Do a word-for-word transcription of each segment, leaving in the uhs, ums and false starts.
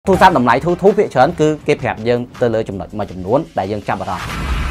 ទូរស័ព្ទតម្លៃធូរធូរភាគច្រើនគឺគេប្រាប់យើងទៅលើចំណុចមួយចំនួនដែលយើងចាប់អារម្មណ៍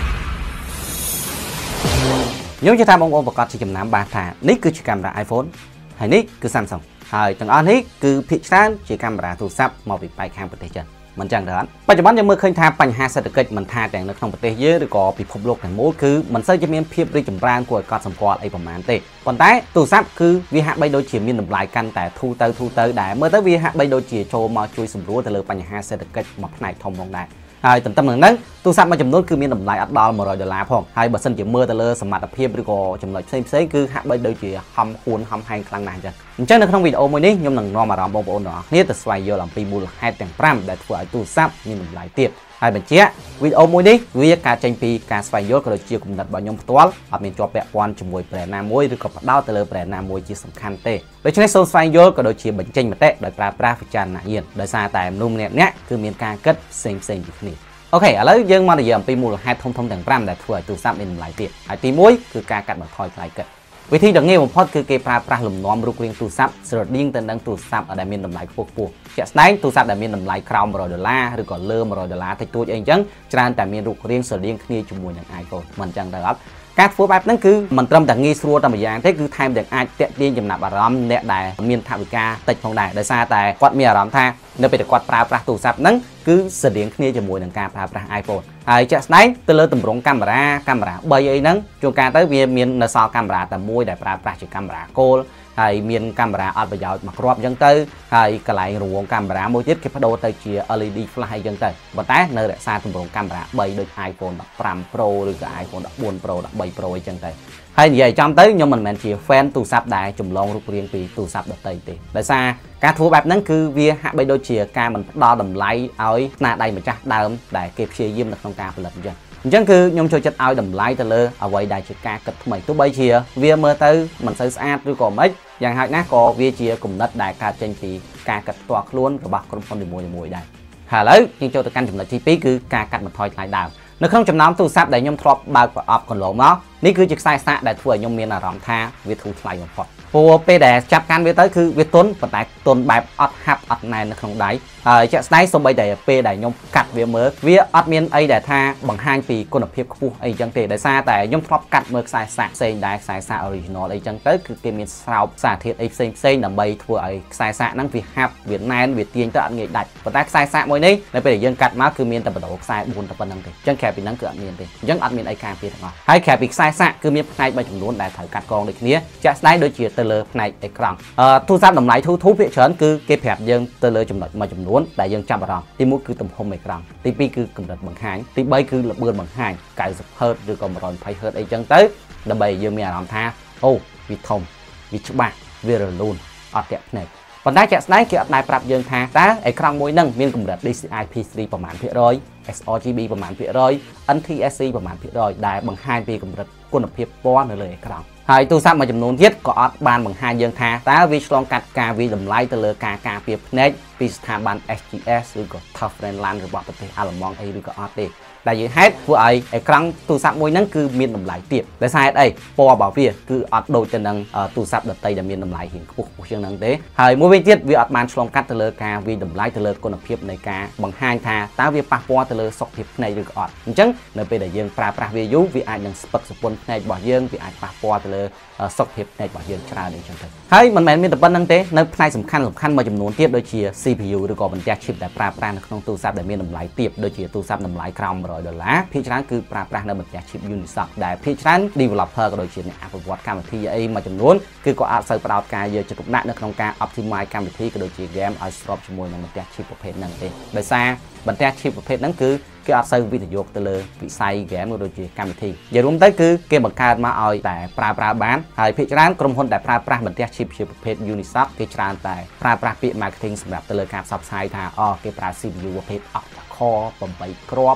ខ្ញុំជឿថាបងប្អូនប្រកាសជាចំណាំបានថានេះគឺជាកាមេរ៉ា iPhone ហើយនេះគឺ Samsung ហើយទាំងអស់នេះគឺភាគច្រើនជាកាមេរ៉ាទូរស័ព្ទមកពីបែកខាងប្រទេសចិនមិនចឹងទេអត់បច្ចុប្បន្នយើងមើលឃើញថាបញ្ហាសេដ្ឋកិច្ចមិនថាទាំងនៅក្នុងប្រទេសយើងឬក៏ពិភពលោកទាំងមូលគឺមិនសូវជាមានភាពរីកចម្រើនគួរឲ្យកត់សម្គាល់អីប្រហែលទេប៉ុន្តែទូរស័ព្ទគឺវាហាក់បីដូចជាមានតម្លៃកាន់តែធូរទៅធូរទៅដែរមើលទៅវាហាក់បីដូចជាចូលមកជួយសម្រួលទៅលើបញ្ហាសេដ្ឋកិច្ចមួយផ្នែកធំផងដែរហើយទន្ទឹមនឹងហ្នឹងទូរស័ព្ទមួយចំនួនគឺមានតម្លៃអត់ដល់មួយរយដុល្លារផងហើយបើសិនជាមើលទៅលើសមត្ថភាពឬក៏ចំណុចផ្សេងផ្សេងគឺហាក់បីដូចជាហំហួនហំហែងខ្លាំងណាស់អញ្ចឹងអញ្ចឹងនៅក្នុងវីដេអូមួយនេះខ្ញុំនឹងនាំអារម្មណ៍បងប្អូនទាំងអស់គ្នាទៅស្វែងយល់អំពីមូលហេតុទាំងប្រាំដែលធ្វើឲ្យទូរស័ព្ទមានតម្លៃទៀតហើយបញ្ជាក់វីដេអូមួយនេះវាកើតចេញពីការស្វែងយល់ក៏ដូចជាគំនិតរបស់ខ្ញុំផ្ទាល់អត់មានជាប់ពាក់ព័ន្ធជាមួយ brand ណាមួយឬក៏ផ្ដោតទៅលើ brand ណាមួយជាសំខាន់ទេដូច្នេះសូមស្វែងយល់ក៏ដូចជាបញ្ចេញមតិដោយប្រើប្រាស់វិចារណញ្ញាណដោយសារតែមនុស្សម្នាក់ៗគឺមានការគិតផ្សេងផ្សេងពីគ្នាអូខេឥឡូវយើងមកនិយាយអំពីមូលហេតុធំៗទាំងប្រាំដែលធ្វើឲ្យទូរស័ព្ទមានតម្លៃទៀតហើយទីមួយគឺការកាត់បន្ថយថ្លៃគិតវិធីដ៏ងាយបំផុតគឺគេប្រើប្រាស់លំនាំរូបរាងទូរស័ព្ទស្រដៀងទៅនឹងទូរស័ព្ទដែលមានតម្លៃខ្ពស់ខ្ពស់ជាក់ស្ដែងទូរស័ព្ទដែលមានតម្លៃក្រោមមួយរយដុល្លារឬក៏លើមួយរយដុល្លារតិចតួចអីអញ្ចឹងច្រើនតែមានរូបរាងស្រដៀងគ្នាជាមួយនឹង iPhone មិនអញ្ចឹងទៅអត់ការធ្វើបែបហ្នឹងគឺមិនត្រឹមតែងាយស្រួលតែម្យ៉ាងទេគឺថែមទាំងអាចទាក់ទាញចំណាប់អារម្មណ៍អ្នកដែលមានថវិកាតិចផងដែរដោយសារតែគាត់មានអារម្មណ៍ថានៅពេលដែលគាត់ប្រើប្រាស់ទូរស័ព្ទហ្នឹងគឺស្រដៀងគ្នាជាមួយនឹងការប្រើប្រាស់ iPhone ហើយជាក់ស្ដែងទៅលើទម្រង់កាមេរ៉ាកាមេរ៉ាបីអីហ្នឹងជួនកាលទៅវាមាននៅសល់កាមេរ៉ាតែមួយដែលប្រើប្រាស់ជាកាមេរ៉ាគោលហើយមានកាមេរ៉ាអត់ប្រយោជន៍មកគ្រាប់អញ្ចឹងទៅហើយកន្លែងរង្វង់កាមេរ៉ាមួយទៀតគេបដូរទៅជា แอล อี ดี flash អីចឹងទៅប៉ុន្តែនៅរក្សាទម្រង់កាមេរ៉ាបីដូច iPhone ដប់ប្រាំ Pro ឬក៏ iPhone ដប់បួន Pro ដប់បី Pro អីចឹងទៅហើយនិយាយចំទៅខ្ញុំមិនមែនជា fan ទូរស័ព្ទដែលចម្លងរូបរាងពីទូរស័ព្ទដទៃទេដោយសារការធ្វើបែបហ្នឹងគឺវាហាក់បីដូចជាការមិនផ្ដល់តម្លៃឲ្យស្នាដៃម្ចាស់ដើមដែលគេព្យាយាមនៅក្នុងការផលិតអញ្ចឹងអញ្ចឹងគឺខ្ញុំចូលចិត្តឲ្យតម្លៃទៅលើអ្វីដែលជាការគិតថ្មីទោះបីជាវាមើលទៅមិនសូវស្អាតឬក៏មិនយ៉ាងហោចណាស់ក៏វាជាគំនិតដែលកើតចេញពីការគិតផ្ទាល់ខ្លួនរបស់ក្រុមហ៊ុននីមួយៗដែរហើយឥឡូវយើងចូលទៅកាន់ចំណុចទីពីរគឺការកាត់បន្ថយថ្លៃដើមនៅក្នុងចំណោមទូរស័ព្ទដែលខ្ញុំធ្លាប់បើកប្រអប់កន្លងមកនេះគឺជាខ្សែសាកដែលធ្វើឲ្យខ្ញុំមានអារម្មណ៍ថាវាធូរថ្លៃបំផុតព្រោះពេលដែលចាប់កាន់វាទៅគឺវាទន់ប៉ុន្តែទន់បែបអត់ហាប់អត់ណែននៅក្នុងដៃហើយជាក់ស្ដែងសូម្បីតែពេលដែលខ្ញុំកាត់វាមើលវាអត់មានអីដែលថាបង្ហាញពីគុណភាពខ្ពស់អីចឹងទេដោយសារតែខ្ញុំធ្លាប់កាត់មើលខ្សែសាកផ្សេងដែរខ្សែសាក original អីចឹងទៅគឺគេមានស្រោបសារធាតុអីផ្សេងផ្សេងដើម្បីធ្វើឲ្យខ្សែសាកហ្នឹងវាហាប់វាណែនវាទាញទៅអត់ងាយដាច់ប៉ុន្តែខ្សែសាកមួយនេះនៅពេលដែលយើងកាត់មកគឺមានតែបដូរខ្សែបួនតែប៉ុណ្្នឹងទេអញ្ចឹងក្រៅពីហ្នឹងគឺអត់មានទេអញ្ចឹងអត់មានអីការពារទាំងអស់ហើយក្រៅពីខ្សែសាកគឺមានផ្នែកមួយចំនួនដែលត្រូវកាត់កងដូចគ្នាជាក់ស្ដែងដូចជាទៅលើផ្នែកអេក្រង់អឺទូរស័ព្ទតម្លៃធូរធូរភាគច្រើនគឺគេប្រាប់យើងទៅលើចំណុចមួយចំនួនដែលយើងចាប់អារម្មណ៍ទីមួយគឺទំហំអេក្រង់ទីពីរគឺកម្រិតបង្ហាញទីបីគឺល្បឿនបង្ហាញ កៅសិប ហឺត ឬក៏ một trăm hai mươi ហឺត អីចឹងទៅដើម្បីយើងមានអារម្មណ៍ថាអូវាធំវាច្បាស់វារលូនអត់តាក់ភ្នែកប៉ុន្តែជាក់ស្ដែងគេអត់ដែរប្រាប់យើងថាតើអេក្រង់មួយហ្នឹងមានកម្រិត ดี ซี ไอ พี ทรี ប្រមាណភាគរយ เอส อาร์ จี บี ប្រមាណភាគរយ เอ็น ที เอส ซี ប្រមាណភាគរយដែលបង្ហាញពីកម្រិតគុណភាពពណ៌នៅលើអេក្រង់ហើយទូរស័ព្ទមួយចំនួនទៀតក៏អត់បានបង្ហាញយើងថាតើវាឆ្លងកាត់ការវិតម្លៃទៅលើការការពារភ្នែកពីស្ថាប័ន เอส จี เอส ឬក៏ Tough Friendland របស់ប្រទេសអាល្លឺម៉ង់អីឬក៏អត់ទេដែលយើងហេតុធ្វើឲ្យអេក្រង់ទូរស័ព្ទមួយហ្នឹងគឺមានតម្លៃទាបដោយសារហេតុអីពណ៌របស់វាគឺអត់ដូចទៅនឹងទូរស័ព្ទដទៃដែលមានតម្លៃរៀងខ្ពស់ខ្ពស់ជាងហ្នឹងទេហើយមួយវិញទៀតវាអត់បានឆ្លងកាត់ទៅលើការវិតម្លៃទៅលើគុណភាពនៃការបង្ហាញថាតើវាប៉ះពាល់ទៅលើសុខភាពភ្នែកឬក៏អត់អញ្ចឹងនៅពេលដែលយើងប្រើប្រាស់វាយូរវាអាចនឹងស្ពឹកសពន្ធភ្នែករបស់យើងវាអាចប៉ះពាល់ទៅលើសុខភាពភ្នែករបស់យើងច្រើនអញ្ចឹងទៅហើយមិនមែនមានតែប៉ុណ្្នឹងទេនៅផ្នែកសំខាន់សំខាន់មួយចំនួនទៀតដូចជា ซี พี ยู ឬក៏បន្ទះ chip ដែលប្រើប្រាស់នៅក្នុងទូរស័ព្ទដែលមានតម្លៃទាបដូចជាទូរស័ព្ទតម្លៃក្រោមមួយរយដុល្លារភាគច្រើនគឺប្រើប្រាស់នៅបន្ទះ chip Unisoc ដែលភាគច្រើន developer ក៏ដូចជាអ្នកអភិវឌ្ឍកម្មវិធីអីមួយចំនួនគឺក៏អាចសូវផ្ដោតការយកចិត្តទុកដាក់នៅក្នុងការ optimize កម្មវិធីក៏ដូចជា game ឲ្យស្របជាមួយនឹងបន្ទះ chip ប្រភេទហ្នឹងទេដោយសារបន្ទះ chip ប្រភេទហ្នឹងគឺគេអត់សូវវិនិយោគទៅលើវិស័យ game ក៏ដូចជាកម្មវិធីនិយាយរួមទៅគឺគេបង្កើតមកឲ្យតែប្រើប្រាស់បានហើយភាគច្រើនក្រុមហ៊ុនដែលប្រើប្រាស់បន្ទះ chip ជាប្រភេទ Unisoc គេច្រើនតែប្រើប្រាស់ពាក្យ marketing សម្រាប់ទៅលើការផ្សព្វផ្សាយថាអូគេប្រើ ซี พี ยู ប្រភេទ octa core 8គ្រាប់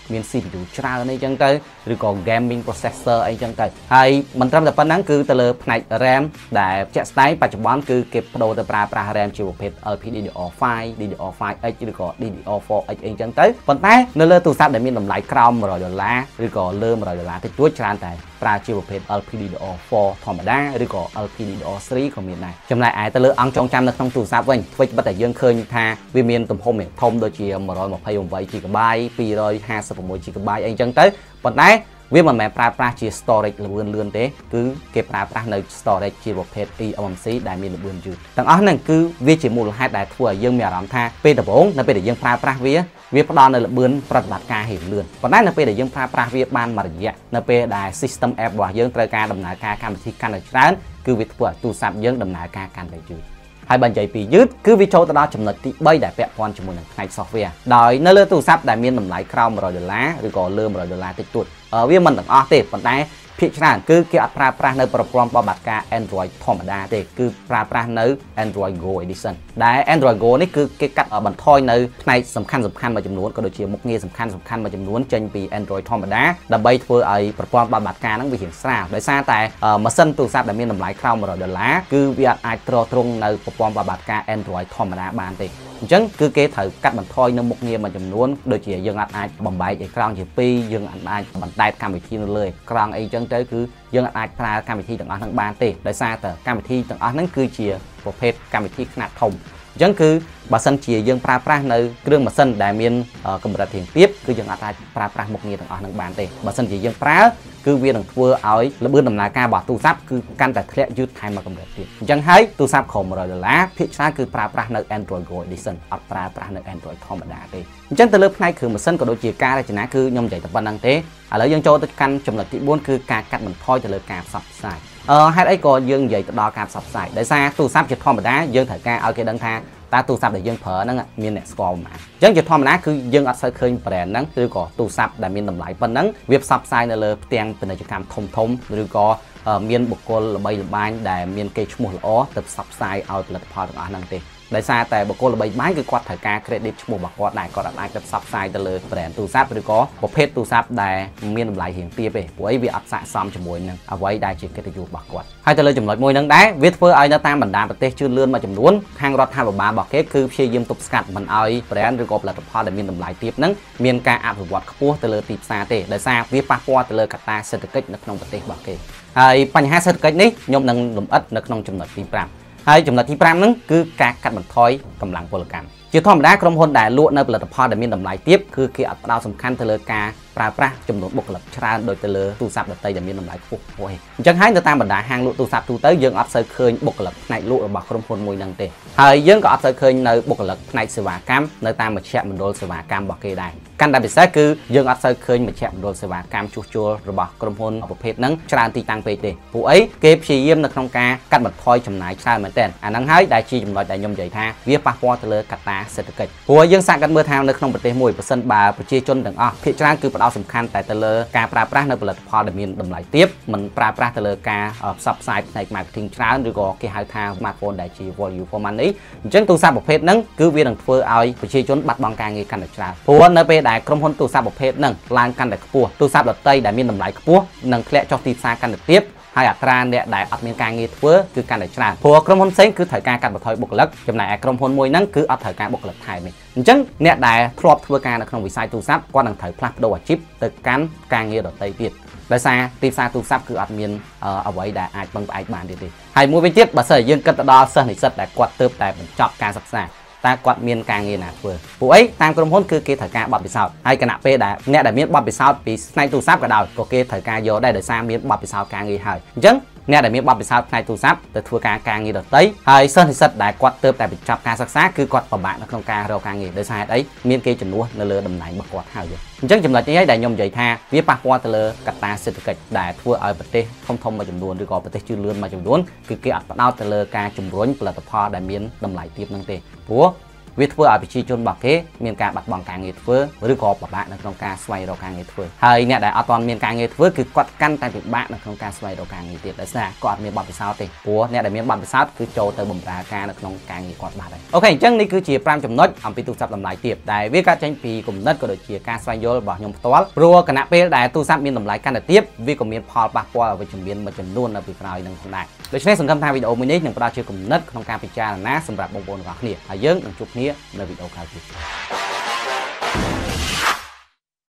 មាន ซี พี ยู ច្រើនអីចឹងទៅឬក៏ gaming processor អីចឹងទៅហើយមិនត្រឹមតែប៉ុណ្ណឹងគឺទៅលើផ្នែក RAM ដែលជាក់ស្ដែងបច្ចុប្បន្នគឺគេបដូរទៅប្រើប្រាស់ RAM ជាប្រភេទ แอล พี ดี ดี อาร์ ไฟว์ ดี ดี อาร์ ไฟว์ เอ็กซ์ ឬក៏ ดี ดี อาร์ โฟร์ เอ็กซ์ អីចឹងទៅប៉ុន្តែនៅលើទូរស័ព្ទដែលមានតម្លៃក្រោម one hundred ដុល្លារឬក៏លើ one hundred ដុល្លារតិចតួចច្រើនតែប្រើជាប្រភេទ แอล พี ดี ดี อาร์ โฟร์ ធម្មតាឬក៏ แอล พี ดี ดี อาร์ three ក៏មានដែរចំណែកឯទៅលើអង្គចងចាំនៅក្នុងទូរស័ព្ទវិញធ្វើបិទតែយើងឃើញថាវាមានទំហំធំដូចជា one hundred twenty-eight ជីហ្គាបៃ two hundred fifty-six ជីហ្គាបៃអីចឹងទៅប៉ុន្តែវាមិនមែនប្រើប្រាស់ជា storage លឿនលឿនទេគឺគេប្រើប្រាស់នៅ storage ជាប្រភេទ e m m c ដែលមានល្បឿនយឺតទាំងអស់ហ្នឹងគឺវាជាមូលហេតុដែលធ្វើឲ្យយើងមានអារម្មណ៍ថាពេលដំបូងនៅពេលដែលយើងប្រើប្រាស់វាវាផ្ដល់នៅល្បឿនប្រតិបត្តិការហេលឿនប៉ុន្តែនៅពេលដែលយើងប្រើប្រាស់វាបានមួយរយៈនៅពេលដែល system app របស់យើងត្រូវការដំណើរការកម្មវិធីកាន់តែច្រើនគឺវាធ្វើឲ្យទូរស័ព្ទយើងដំណើរការកាន់តែយឺតហើយបើនិយាយពីយឺតគឺវាចូលទៅដល់ចំណុចទីthreeដែលពាក់ព័ន្ធជាមួយនឹងផ្នែក software ដោយនៅលើទូរស័ព្ទដែលមានតម្លៃក្រោមone hundredដុល្លារឬក៏លើone hundredដុល្លារតិចតួចវាមិនទាំងអស់ទេប៉ុន្តែភាគច្រើនគឺគេអត់ប្រើប្រាស់នៅប្រព័ន្ធបបត្តិការ Android ធម្មតាទេគឺប្រើប្រាស់នៅ Android Go Edition ដែល Android Go នេះគឺគេកាត់បន្ថយនៅផ្នែកសំខាន់សំខាន់មួយចំនួនក៏ដូចជាមុខងារសំខាន់សំខាន់មួយចំនួនចេញពី Android ធម្មតាដើម្បីធ្វើឲ្យប្រព័ន្ធបបត្តិការហ្នឹងវារៀងស្រាលដោយសារតែម៉ាស៊ីនទូរស័ព្ទដែលមានតម្លៃក្រោមone hundredដុល្លារគឺវាអត់អាចទ្រាំទ្រង់នៅប្រព័ន្ធបបត្តិការ Android ធម្មតាបានទេអញ្ចឹងគឺគេត្រូវកាត់បន្ថយនៅមុខងារមួយចំនួនដូចជាយើងអាចបំបែកអេក្រង់ជាពីរយើងអាចបណ្ដែតកម្មវិធីនៅលើអេក្រង់អីចឹងទៅគឺយើងអាចប្រើកម្មវិធីទាំងអស់ហ្នឹងបានទេដោយសារតែកម្មវិធីទាំងអស់ហ្នឹងគឺជាប្រភេទកម្មវិធីខ្នាតធំអញ្ចឹងគឺបើសិនជាយើងប្រើប្រាស់នៅគ្រឿងម៉ាស៊ីនដែលមានកម្រិតរៀងទាបគឺយើងអាចប្រើប្រាស់មុខងារទាំងអស់ហ្នឹងបានទេបើសិនជាយើងប្រើគឺវានឹងធ្វើឲ្យល្បឿនដំណើរការរបស់ទូរស័ព្ទគឺកាន់តែធ្លាក់យឺតថែមមកកម្រិតទៀតអញ្ចឹងហើយទូរស័ព្ទក្រោមone hundredដុល្លារភាគច្រើនគឺប្រើប្រាស់នៅ Android Go Edition អត់ប្រើប្រាស់នៅ Android ធម្មតាទេអញ្ចឹងទៅលើផ្នែកគ្រឿងម៉ាស៊ីនក៏ដូចជាការរចនាគឺខ្ញុំនិយាយតែប៉ុណ្្នឹងទេឥឡូវយើងចូលទៅកាន់ចំណុចទីfourគឺការកាត់បន្ថយទៅលើការផ្សព្វផ្សាយអឺហេតុអីក៏យើងនិយាយទៅដល់ការផ្សព្វផ្សាយដោយសារទូរស័ព្ទជាធម្មតាយើងត្រូវការឲ្យគេដឹងថាតើទូរស័ព្ទដែលយើងប្រើហ្នឹងមានអ្នកស្គាល់ប៉ុន្មានអញ្ចឹងជាធម្មតាគឺយើងអត់សូវឃើញ brand ហ្នឹងឬក៏ទូរស័ព្ទដែលមានតម្លៃប៉ុណ្ណឹងវាផ្សព្វផ្សាយនៅលើផ្ទាំងពាណិជ្ជកម្មធំធំឬក៏មានបុគ្គលល្បីល្បាញដែលមានកេរ្តិ៍ឈ្មោះល្អទៅផ្សព្វផ្សាយឲ្យផលិតផលទាំងអស់ហ្នឹងទេដោយសារតែបុគ្គលល្បីល្បាញគឺគាត់ត្រូវការ credit ឈ្មោះរបស់គាត់ដែរគាត់អាចទៅផ្សព្វផ្សាយទៅលើ brand ទូរស័ព្ទឬក៏ប្រភេទទូរស័ព្ទដែលមានតម្លៃរៀងទាបទេព្រោះអីវាអត់ស័ក្តិសមជាមួយនឹងអ្វីដែលជាកិត្តិយសរបស់គាត់ហើយទៅលើចំណុចមួយហ្នឹងដែរវាធ្វើឲ្យនៅតាមបណ្ដាប្រទេសជឿនលឿនមួយចំនួនខាងរដ្ឋាភិបាលរបស់គេគឺព្យាយាមទប់ស្កាត់មិនឲ្យ brand ឬក៏ផលិតផលដែលមានតម្លៃទាបហ្នឹងមានការអភិវឌ្ឍខ្ពស់ទៅលើទីផ្សារទេដោយសារវាប៉ះពាល់ទៅលើកត្តាសេដ្ឋកិច្ចនៅក្នុងប្រទេសរបស់គេហើយបញ្ហាសេដ្ឋកិច្ចនេះខ្ញុំនឹងលម្អិតនៅក្នុងចំណុចទីfiveហើយចំណុចទីfiveហ្នឹងគឺការកាត់បន្ថយកម្លាំងពលកម្មជាធម្មតាក្រុមហ៊ុនដែលលក់នៅផលិតផលដែលមានតម្លៃទាបគឺគេអត់ផ្ដោតសំខាន់ទៅលើការប្រើប្រាស់ចំនួនបុគ្គលិកច្រើនដោយទៅលើទូរស័ព្ទដទៃដែលមានតម្លៃខ្ពស់ខ្ពស់ឯងអញ្ចឹងហើយនៅតាមបណ្ដាហាងលក់ទូរស័ព្ទទូទៅយើងអត់សូវឃើញបុគ្គលិកផ្នែកលក់របស់ក្រុមហ៊ុនមួយហ្នឹងទេហើយយើងក៏អត់សូវឃើញនៅបុគ្គលិកផ្នែកសេវាកម្មនៅតាមមជ្ឈមណ្ឌលសេវាកម្មរបស់គេដែរកាន់តែពិសេសគឺយើងអត់សូវឃើញមជ្ឈមណ្ឌលសេវាកម្មជួសជុលរបស់ក្រុមហ៊ុនប្រភេទហ្នឹងច្រើនទីតាំងពេកទេពួកអីគេព្យាយាមនៅក្នុងការកាត់បន្ថយចំណាយច្រើនមែនទែនអាហ្នឹងហើយដែលជាចំណុចដែលខ្ញុំនិយាយថាវាប៉ះពាល់ទៅលើកត្តាសេដ្ឋកិច្ចព្រោះយើងសាកកាត់មើលថានៅក្នុងប្រទេសមួយប្រសិនបើប្រជាជនទាំងអស់ភាគច្រើនគឺផ្ដោតសំខាន់តែទៅលើការប្រើប្រាស់នៅផលិតផលដែលមានតម្លៃទាបមិនប្រើប្រាស់ទៅលើការផ្សព្វផ្សាយផ្នែក marketing ច្រើនឬក៏គេហៅថា smartphone ដែលជា value for money អញ្ចឹងទូរស័ព្ទប្រភេទហ្នឹងគឺវានឹងធ្វើឲ្យប្រជាជនបាត់បង់ការងារកាន់តែច្រើនព្រោះនៅពេលដែលក្រុមហ៊ុនទូរស័ព្ទប្រភេទហ្នឹងឡើងកាន់តែខ្ពស់ទូរស័ព្ទដទៃដែលមានតម្លៃខ្ពស់នឹងធ្លាក់ចុះទីផ្សារកាន់តែទាបហើយអត្រាអ្នកដែលអត់មានការងារធ្វើគឺកាន់តែច្រើនព្រោះក្រុមហ៊ុនផ្សេងគឺត្រូវការកាត់បន្ថយបុគ្គលិកចំណែកឯក្រុមហ៊ុនមួយហ្នឹងគឺអត់ត្រូវការបុគ្គលិកថែមទេអញ្ចឹងអ្នកដែលធ្លាប់ធ្វើការនៅក្នុងវិស័យទូរស័ព្ទគាត់នឹងត្រូវផ្លាស់ប្ដូរអាជីពទៅកាន់ការងារដទៃទៀតដោយសារទីផ្សារទូរស័ព្ទគឺអត់មានអ្វីដែលអាចពឹងផ្អែកបានទៀតទេហើយមួយវិញទៀតបើសិនយើងគិតទៅដល់សិស្សនិស្សិតដែលគាត់ទើបតែបញ្ចប់ការសិក្សាតើគាត់មានការងារណាធ្វើពួកអីតាមក្រុមហ៊ុនគឺគេត្រូវការបទពិសោធន៍ហើយគណៈពេលដែលអ្នកដែលមានបទពិសោធន៍ពីផ្នែកទូរស័ព្ទក៏ដោយក៏គេត្រូវការយកដែរដោយសារមានបទពិសោធន៍ការងារហើយអញ្ចឹងអ្នកដែលមានបទពិសោធន៍ផ្នែកទូរស័ព្ទទៅធ្វើការការងារដទៃហើយសិស្សនិស្សិតដែលគាត់ទើបតែបញ្ចប់ការសិក្សាគឺគាត់ពិបាកនៅក្នុងការរកការងារដោយសារហេតុអីមានគេជំនួសនៅលើតំណែងរបស់គាត់ហើយអញ្ចឹងចំណុចនេះហើយដែលខ្ញុំនិយាយថាវាប៉ះពាល់ទៅលើកត្តាសេដ្ឋកិច្ចដែលធ្វើឲ្យប្រទេសធំធំមួយចំនួនឬក៏ប្រទេសជឿនលឿនមួយចំនួនគឺគេអត់ផ្ដោតទៅលើការជំរុញផលិតផលដែលមានតម្លៃទាបហ្នឹងទេព្រោះវាធ្វើឲ្យប្រជាជនរបស់គេមានការបាត់បង់ការងារធ្វើឬក៏ពិបាកនៅក្នុងការស្វែងរកការងារធ្វើហើយអ្នកដែលអត់ទាន់មានការងារធ្វើគឺគាត់កាន់តែពិបាកនៅក្នុងការស្វែងរកការងារទៀតដោយសារគាត់មានបទពិសោធន៍ទេព្រោះអ្នកដែលមានបទពិសោធន៍គឺចូលទៅបម្រើការនៅក្នុងការងារគាត់បាត់ហើយអូខេអញ្ចឹងនេះគឺជាប្រាំចំណុចអំពីទូរស័ព្ទតម្លៃទាបដែលវាកើតចេញពីគំនិតក៏ដូចជាការស្វែងយល់របស់ខ្ញុំផ្ទាល់ព្រោះគណៈពេលដែលទូរស័ព្ទមានតម្លៃកាន់តែទាបវាក៏មានផលប៉ះពាល់អវិជ្ជមានមួយចំនួននៅពីក្រោយនឹងផងដែរដូច្នេះសង្ឃឹមថាវីដេអូមួយនេះនឹងផ្ដល់ជាគំនិតក្នុងការពិចារណាសម្រាប់បងប្អូនទាំងអស់គ្នាហើយយើងនឹងជួបគ្នានៅវីដេអូក្រោយទៀត